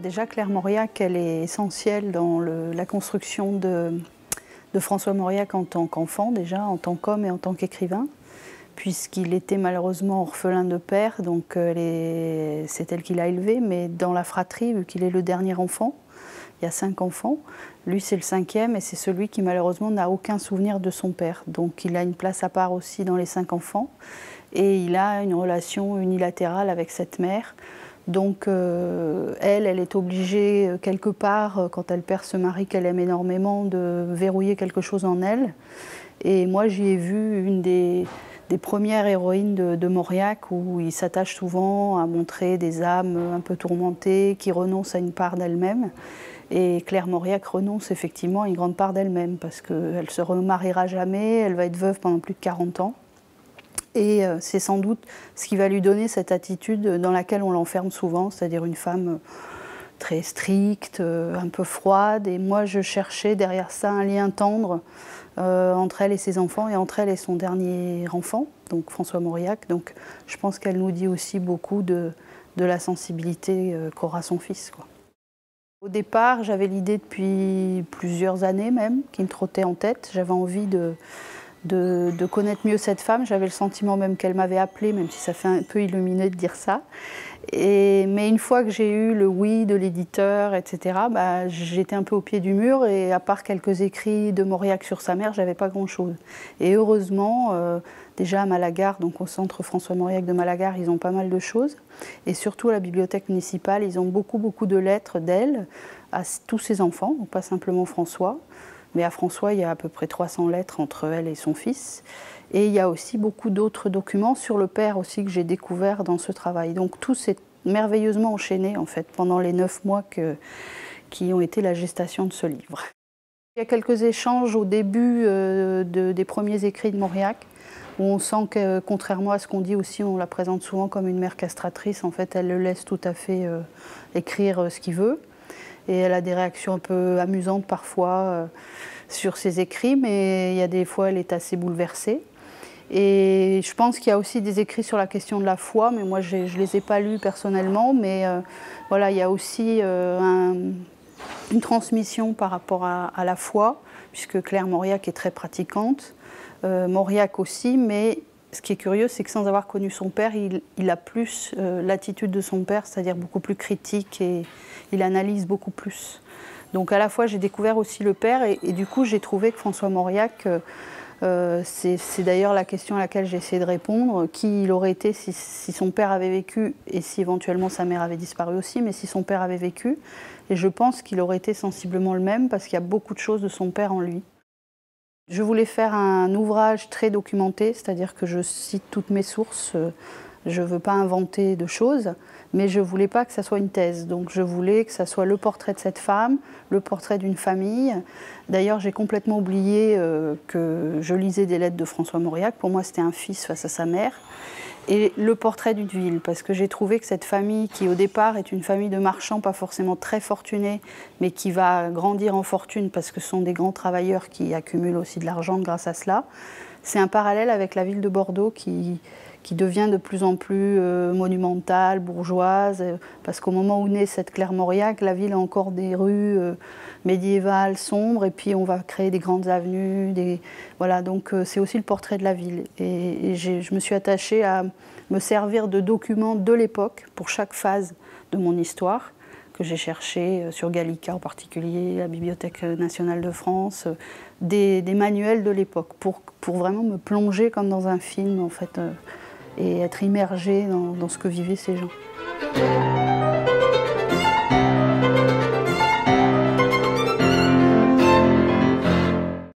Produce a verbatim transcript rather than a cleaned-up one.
Déjà, Claire Mauriac, elle est essentielle dans le, la construction de, de François Mauriac en tant qu'enfant, déjà, en tant qu'homme et en tant qu'écrivain, puisqu'il était malheureusement orphelin de père, donc c'est elle qui l'a élevé, mais dans la fratrie, vu qu'il est le dernier enfant, il y a cinq enfants, lui c'est le cinquième et c'est celui qui malheureusement n'a aucun souvenir de son père. Donc il a une place à part aussi dans les cinq enfants et il a une relation unilatérale avec cette mère. Donc euh, elle, elle est obligée euh, quelque part, euh, quand elle perd ce mari qu'elle aime énormément, de verrouiller quelque chose en elle. Et moi j'y ai vu une des, des premières héroïnes de, de Mauriac où il s'attache souvent à montrer des âmes un peu tourmentées qui renoncent à une part d'elles-mêmes. Et Claire Mauriac renonce effectivement à une grande part d'elle-même parce qu'elle ne se remariera jamais, elle va être veuve pendant plus de quarante ans. Et c'est sans doute ce qui va lui donner cette attitude dans laquelle on l'enferme souvent, c'est-à-dire une femme très stricte, un peu froide. Et moi, je cherchais derrière ça un lien tendre euh, entre elle et ses enfants et entre elle et son dernier enfant, donc François Mauriac. Donc je pense qu'elle nous dit aussi beaucoup de, de la sensibilité qu'aura son fils, quoi. Au départ, j'avais l'idée depuis plusieurs années même, qui me trottait en tête. J'avais envie de, de, de connaître mieux cette femme. J'avais le sentiment même qu'elle m'avait appelée, même si ça fait un peu illuminé de dire ça. Et, mais une fois que j'ai eu le oui de l'éditeur, et cetera, bah, j'étais un peu au pied du mur et à part quelques écrits de Mauriac sur sa mère, j'avais pas grand-chose. Et heureusement, euh, déjà à Malagar, donc au centre François Mauriac de Malagar, ils ont pas mal de choses. Et surtout à la bibliothèque municipale, ils ont beaucoup, beaucoup de lettres d'elle à tous ses enfants, donc pas simplement François. Mais à François, il y a à peu près trois cents lettres entre elle et son fils. Et il y a aussi beaucoup d'autres documents sur le père aussi que j'ai découvert dans ce travail. Donc tout s'est merveilleusement enchaîné en fait pendant les neuf mois que, qui ont été la gestation de ce livre. Il y a quelques échanges au début euh, de, des premiers écrits de Mauriac où on sent que, contrairement à ce qu'on dit aussi, on la présente souvent comme une mère castratrice. En fait, elle le laisse tout à fait euh, écrire euh, ce qu'il veut. Et elle a des réactions un peu amusantes parfois euh, sur ses écrits, mais il y a des fois, elle est assez bouleversée. Et je pense qu'il y a aussi des écrits sur la question de la foi, mais moi je ne les ai pas lus personnellement, mais euh, voilà, il y a aussi euh, un, une transmission par rapport à, à la foi, puisque Claire Mauriac est très pratiquante, euh, Mauriac aussi, mais ce qui est curieux, c'est que sans avoir connu son père, il, il a plus euh, l'attitude de son père, c'est-à-dire beaucoup plus critique et il analyse beaucoup plus. Donc à la fois j'ai découvert aussi le père et, et du coup j'ai trouvé que François Mauriac, euh, Euh, c'est d'ailleurs la question à laquelle j'ai essayé de répondre, qui il aurait été si, si son père avait vécu et si éventuellement sa mère avait disparu aussi, mais si son père avait vécu. Et je pense qu'il aurait été sensiblement le même parce qu'il y a beaucoup de choses de son père en lui. Je voulais faire un ouvrage très documenté, c'est-à-dire que je cite toutes mes sources. Je ne veux pas inventer de choses, mais je ne voulais pas que ça soit une thèse. Donc je voulais que ça soit le portrait de cette femme, le portrait d'une famille. D'ailleurs, j'ai complètement oublié euh, que je lisais des lettres de François Mauriac. Pour moi, c'était un fils face à sa mère. Et le portrait d'une ville, parce que j'ai trouvé que cette famille, qui au départ est une famille de marchands, pas forcément très fortunés, mais qui va grandir en fortune parce que ce sont des grands travailleurs qui accumulent aussi de l'argent grâce à cela, c'est un parallèle avec la ville de Bordeaux qui... qui devient de plus en plus euh, monumentale, bourgeoise, euh, parce qu'au moment où naît cette Claire Mauriac, la ville a encore des rues euh, médiévales, sombres, et puis on va créer des grandes avenues, des... voilà, donc euh, c'est aussi le portrait de la ville. Et, et je me suis attachée à me servir de documents de l'époque pour chaque phase de mon histoire, que j'ai cherché sur Gallica en particulier, la Bibliothèque nationale de France, des, des manuels de l'époque, pour, pour vraiment me plonger comme dans un film, en fait, euh, et être immergée dans, dans ce que vivaient ces gens.